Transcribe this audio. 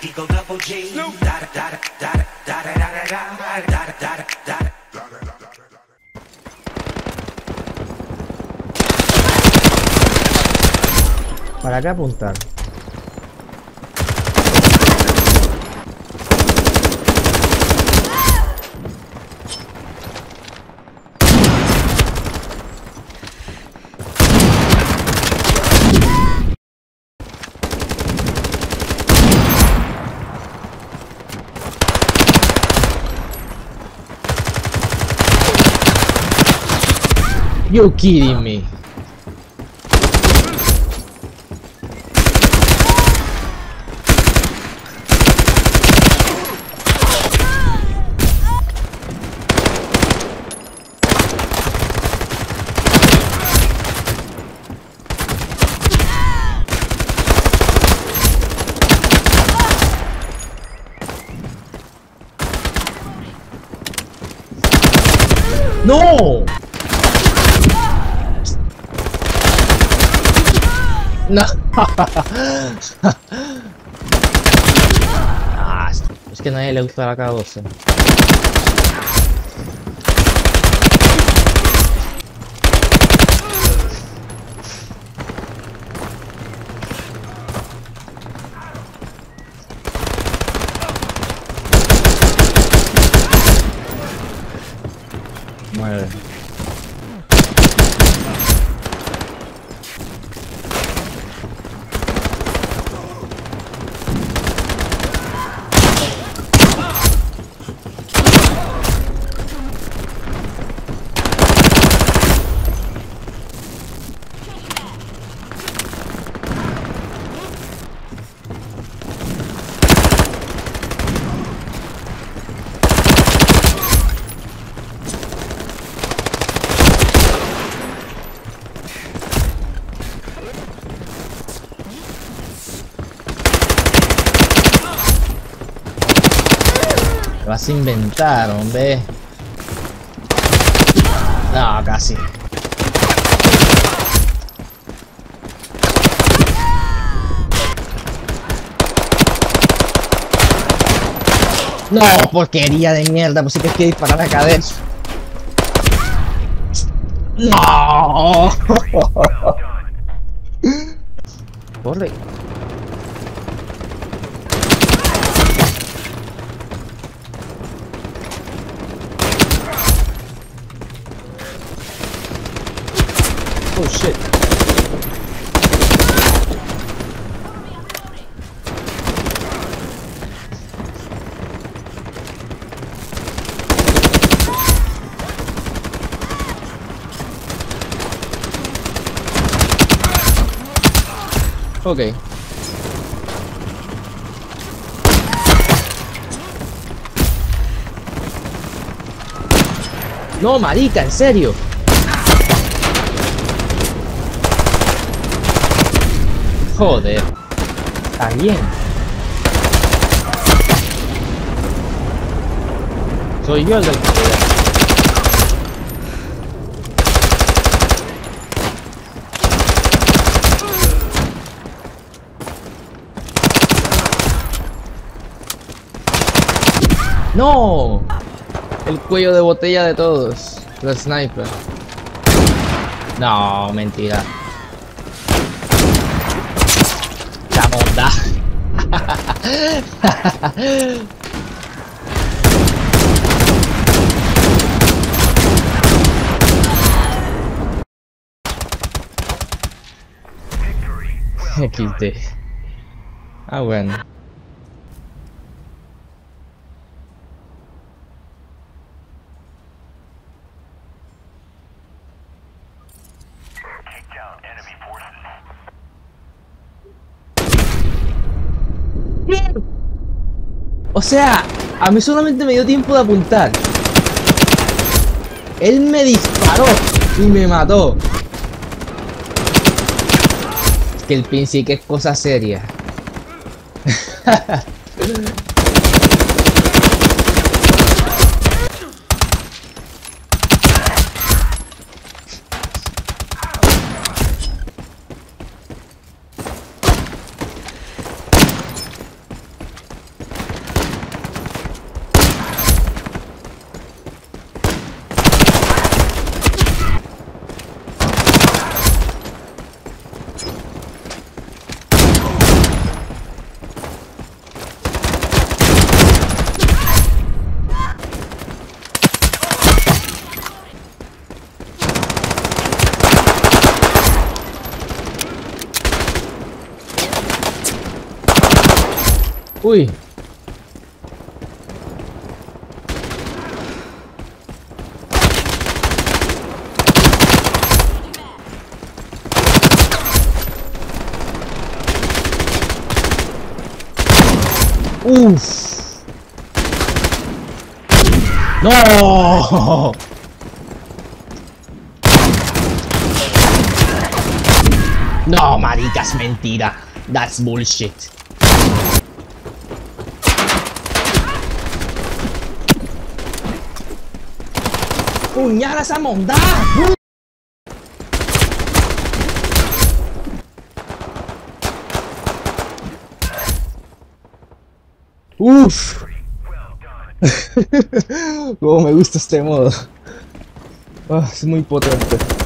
¿Para qué apuntar? You kidding me? No. No. Ah, es que a nadie le gusta la K12. Muere. Vas a inventar, hombre. No, casi. No, porquería de mierda, pues sí que es que disparar acá adentro. No. Corre. Oh shit. Okay. No, marica, en serio. Joder. Está bien. Soy yo el del poder. ¡No! El cuello de botella de todos. Los sniper. No, mentira. La bondad. XD. Ah, bueno. O sea, a mí solamente me dio tiempo de apuntar. Él me disparó y me mató. Es que el pin sí que es cosa seria. Uy. Uff. No. No, marica, es mentira. That's bullshit. Puñala esa monda. Uff. Como me gusta este modo. Es muy potente.